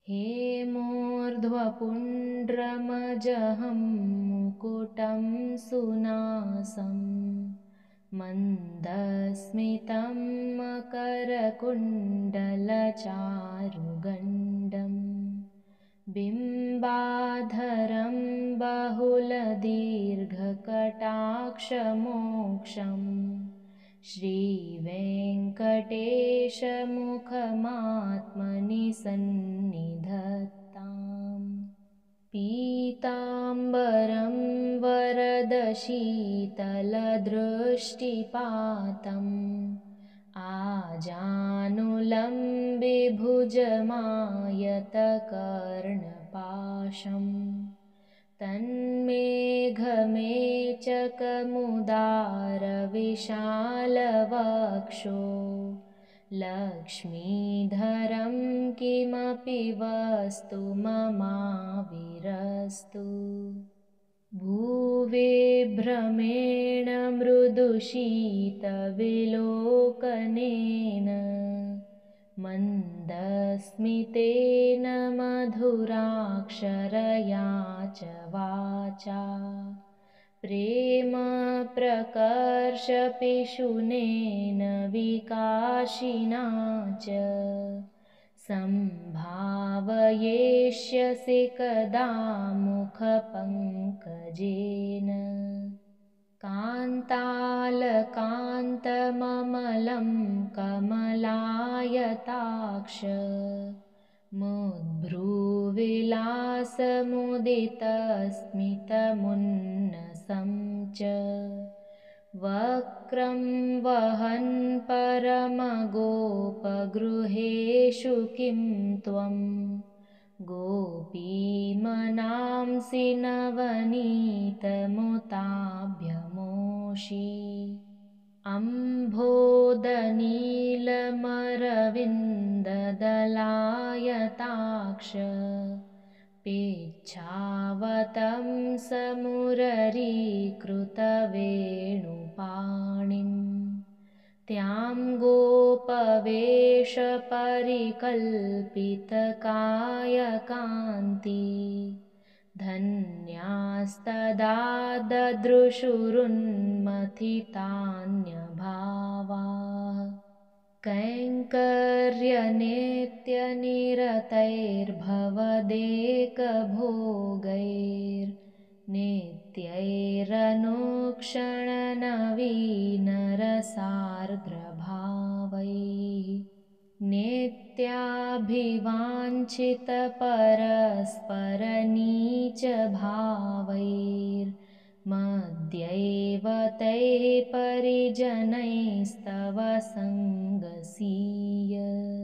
हेमोर्ध्वपुण्ड्रमजहं मुकुटं सुनासं मन्दस्मितं मकरकुण्डलचारुगण्डम् बिम्बाधरं बहुलदीर्घकटाक्षमोक्षम् श्रीवेङ्कटेशमुखमात्मनि सन्निधत्ताम् पीताम्बरं वरदशीतलदृष्टिपातम् आजानुलम्बिभुजमायतकर्णपाशम् तन्मेघमेचकमुदारविशालवक्षो लक्ष्मीधरं किमपि वस्तु ममाविरस्तु भुवि भ्रमेण मृदुशीतविलोकनेन मन्दस्मितेन मधुराक्षरया च वाचा प्रेमप्रकर्षपिशुनेन विकाशिना च सम्भावयिष्यसि कदा मुखपङ्कजेन कान्तालकान्तममलं कमलायताक्ष मुद्भ्रूविलासमुदितस्मितमुन्नसं च वक्रं वहन् परमगोपगृहेषु किं त्वं गोपीमनांसि नवनीतमुताभ्यमोषि अम्भोदनीलमरविन्ददलायताक्ष पिच्छावतं समुररीकृतवेणुपाणिम् त्यां गोपवेशपरिकल्पितकायकान्ति धन्यास्तदा ददृशुरुन्मथितान्यभावाः कैङ्कर्यनित्यनिरतैर्भवदेकभोगैर्नित्यैरनुक्षणनवीनरसार्द्रभावैः नित्याभिवाञ्छितपरस्परनीचभावैर्मध्यैव तैः परिजनैस्तव सङ्गसीय